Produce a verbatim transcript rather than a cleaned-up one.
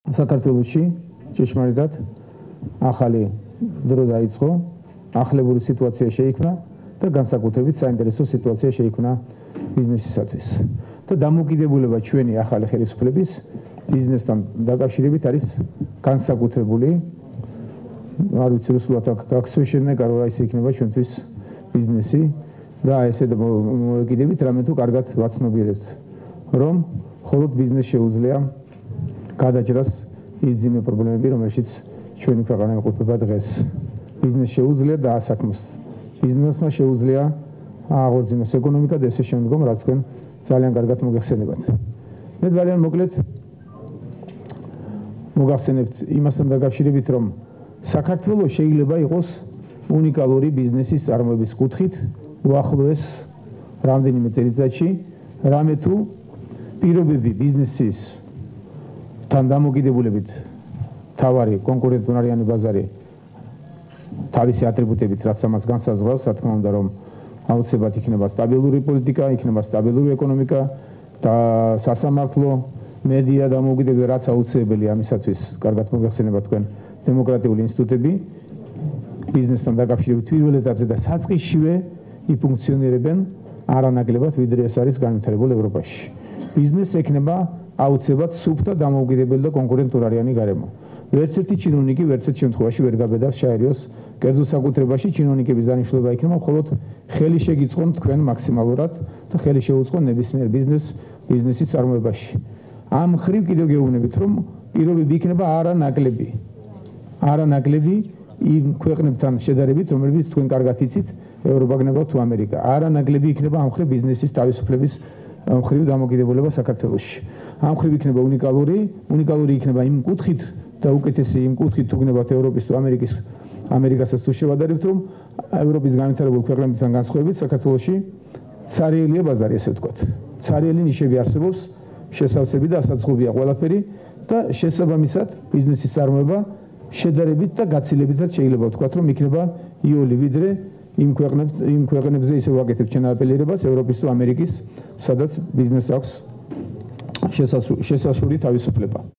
საქართველოში ჭეშმარიტად ახალი დრო დაიწყო, ახლებური სიტუაცია შეიქმნა და განსაკუთრებით საინტერესო სიტუაცია შეიქმნა ბიზნესისათვის. და დამოკიდებულება ჩვენი ახალი ხელისუფლების ბიზნესთან დაკავშირებით არის განსაკუთრებული. არ ვიცი რუსულად აქ სვეშენე კაროლა ის იქნება ჩვენთვის ბიზნესი და ესე მოკიდებით რამე თუ კარგად ვაცნობიერებთ, რომ მხოლოდ ბიზნეს შეუძლია გადაჭრას იძიმე პრობლემები, რომელშიც ჩვენი ქვეყანა იმყოფება დღეს. ბიზნეს შეუძლია დაასაქმოს. ბიზნესმა შეუძლია აღორძინოს ეკონომიკა და ესე შემდგომ, რაც თქვენ ძალიან კარგად მოგეხსენებათ. მე ძალიან მოკლედ მოგახსენებთ იმასთან დაკავშირებით, რომ საქართველოს შეიძლება იყოს უნიკალური ბიზნესის წარმოების კუთხით უახლოეს რამდენიმე წელიწადში, რამე თუ პირობები ბიზნესის თან დამოკიდებულებით თავარი კონკურენტუნარიანი ბაზარი თავისი ატრიბუტებით, რაც ამას განსაზღვრავს, რა თქმა უნდა, რომ აუცილებლად იქნება სტაბილური პოლიტიკა, იქნება სტაბილური ეკონომიკა და სასამართლო, მედია დამოუკიდებლობა, რაც აუცილებელია ამისათვის, კარგად მოგეხსენება თქვენ დემოკრატიული ინსტიტუტები ბიზნესთან დაკავშირებით პირველ ეტაპზე და საწყისშივე იფუნქციონირებენ არანაკლებად, ვიდრე ეს არის განვითარებულ ევროპაში. ბიზნესს ექნება აუცილებლად სუფთა დამოუკიდებელი და კონკურენტუნარიანი გარემო. ვერც ერთი ჩინოვნიკი ვერც ერთ შემთხვევაში ვერ გაბედავს შაერიოს კერძო საკუთრებაში. ჩინოვნიკების დანიშნულება იქნება მხოლოდ ხელი შეგიწყონ თქვენ მაქსიმალურად და ხელი შეუწყონ ნებისმიერ ბიზნესს ბიზნესის წარმოებაში. ამ ხრივ კიდევ გეუბნებით, რომ პირობები იქნება არანაკლები. არანაკლები იმ ქვეყნებთან შედარებით, რომლებიც თქვენ კარგად იცით, ევროპა გნება თუ ამერიკა. არანაკლები იქნება ამ ხრივ ბიზნესის თავისუფლების მხრივ დამოკიდებულება საქართველოში. ამ ხრივ იქნება უნიკალური, უნიკალური იქნება იმ კუთხით და უკეთესი იმ კუთხით თუ გნებათ ევროპის თუ ამერიკის ამერიკასაც თუ შევადარებთ, რომ ევროპის განვითარებულ ქვეყნებთან განსხვავებით საქართველოში ცარიელია ბაზარი, ესე ვთქვათ. ცარიელი ნიშები არსებობს, შესავსები და ასაწყობია ყველაფერი და შესაბამისად ბიზნესის წარმოება შედარებით და გაცილებითაც შეიძლება ვთქვათ, რომ იქნება იოლი ვიდრე იმ ქვეყნებს იმ ქვეყნებზე ისე ვაკეთებ ჩვენ აპელირებას ევროპის თუ ამერიკის, სადაც ბიზნესს აქვს შესასრული თავისუფლება.